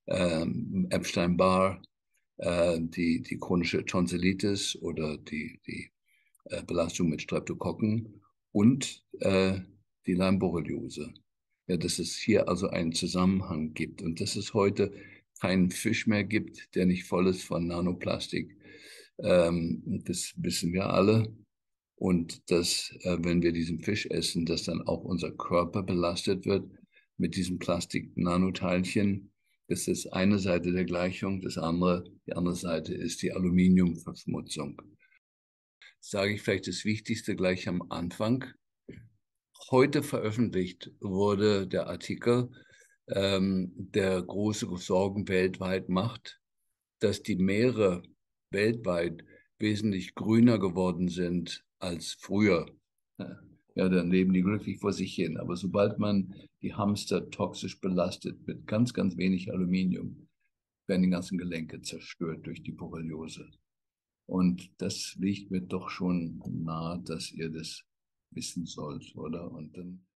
Epstein-Barr, die chronische Tonsillitis oder die Belastung mit Streptokokken und die Lyme-Borreliose. Ja, dass es hier also einen Zusammenhang gibt und dass es heute keinen Fisch mehr gibt, der nicht voll ist von Nanoplastik. Das wissen wir alle. Und dass, wenn wir diesen Fisch essen, dass dann auch unser Körper belastet wird mit diesen Plastik-Nanoteilchen. Das ist eine Seite der Gleichung. Die andere Seite ist die Aluminiumverschmutzung. Sage ich vielleicht das Wichtigste gleich am Anfang. Heute veröffentlicht wurde der Artikel, der große Sorgen weltweit macht, dass die Meere weltweit wesentlich grüner geworden sind als früher. Ja, dann leben die glücklich vor sich hin. Aber sobald man die Hamster toxisch belastet mit ganz, ganz wenig Aluminium, werden die ganzen Gelenke zerstört durch die Borreliose. Und das liegt mir doch schon nahe, dass ihr das wissen sollt, oder? Und dann